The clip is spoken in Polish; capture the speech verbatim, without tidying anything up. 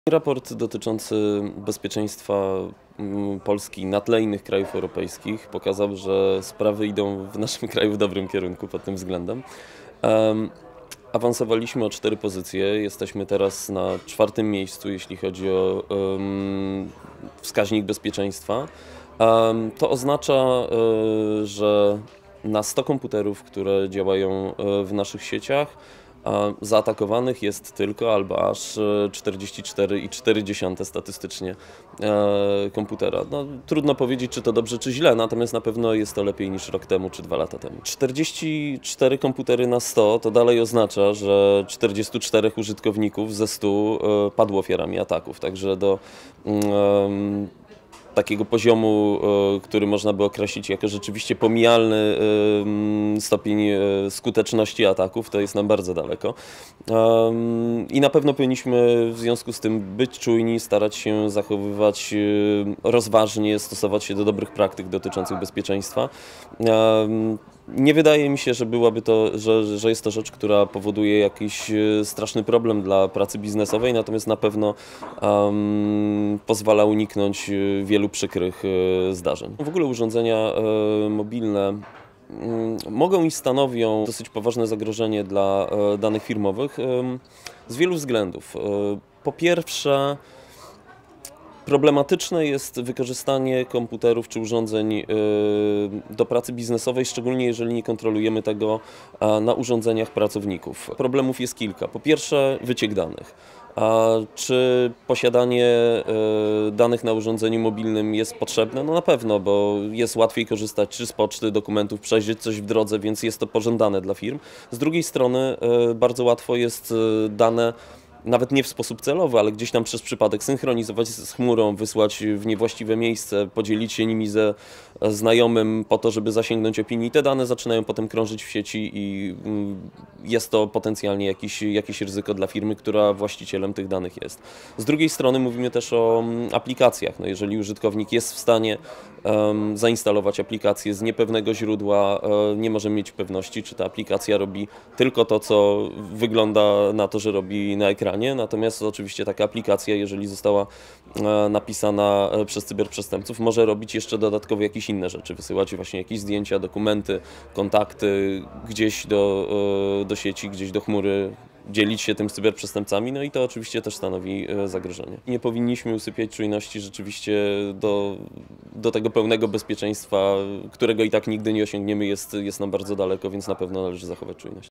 Raport dotyczący bezpieczeństwa Polski na tle innych krajów europejskich pokazał, że sprawy idą w naszym kraju w dobrym kierunku pod tym względem. Um, awansowaliśmy o cztery pozycje, jesteśmy teraz na czwartym miejscu, jeśli chodzi o um, wskaźnik bezpieczeństwa. Um, to oznacza, y, że na sto komputerów, które działają w naszych sieciach, a zaatakowanych jest tylko albo aż czterdzieści cztery i cztery dziesiąte statystycznie e, komputera. No, trudno powiedzieć, czy to dobrze, czy źle, natomiast na pewno jest to lepiej niż rok temu, czy dwa lata temu. czterdzieści cztery komputery na sto to dalej oznacza, że czterdziestu czterech użytkowników ze stu e, padło ofiarami ataków, także do e, takiego poziomu, który można by określić jako rzeczywiście pomijalny stopień skuteczności ataków, to jest nam bardzo daleko. I na pewno powinniśmy w związku z tym być czujni, starać się zachowywać rozważnie, stosować się do dobrych praktyk dotyczących bezpieczeństwa. Nie wydaje mi się, że byłaby to, że, że jest to rzecz, która powoduje jakiś straszny problem dla pracy biznesowej, natomiast na pewno um, pozwala uniknąć wielu przykrych zdarzeń. W ogóle urządzenia mobilne mogą i stanowią dosyć poważne zagrożenie dla danych firmowych z wielu względów. Po pierwsze, problematyczne jest wykorzystanie komputerów czy urządzeń do pracy biznesowej, szczególnie jeżeli nie kontrolujemy tego na urządzeniach pracowników. Problemów jest kilka. Po pierwsze, wyciek danych. A czy posiadanie danych na urządzeniu mobilnym jest potrzebne? No na pewno, bo jest łatwiej korzystać czy z poczty, dokumentów, przejrzeć coś w drodze, więc jest to pożądane dla firm. Z drugiej strony bardzo łatwo jest dane nawet nie w sposób celowy, ale gdzieś tam przez przypadek synchronizować z chmurą, wysłać w niewłaściwe miejsce, podzielić się nimi ze znajomym po to, żeby zasięgnąć opinii. Te dane zaczynają potem krążyć w sieci i jest to potencjalnie jakiś, jakieś ryzyko dla firmy, która właścicielem tych danych jest. Z drugiej strony mówimy też o aplikacjach. No jeżeli użytkownik jest w stanie um, zainstalować aplikację z niepewnego źródła, um, nie możemy mieć pewności, czy ta aplikacja robi tylko to, co wygląda na to, że robi na ekranie. Natomiast oczywiście taka aplikacja, jeżeli została napisana przez cyberprzestępców, może robić jeszcze dodatkowo jakieś inne rzeczy, wysyłać właśnie jakieś zdjęcia, dokumenty, kontakty gdzieś do, do sieci, gdzieś do chmury, dzielić się tym z cyberprzestępcami, no i to oczywiście też stanowi zagrożenie. Nie powinniśmy usypiać czujności rzeczywiście do, do tego pełnego bezpieczeństwa, którego i tak nigdy nie osiągniemy, jest, jest nam bardzo daleko, więc na pewno należy zachować czujność.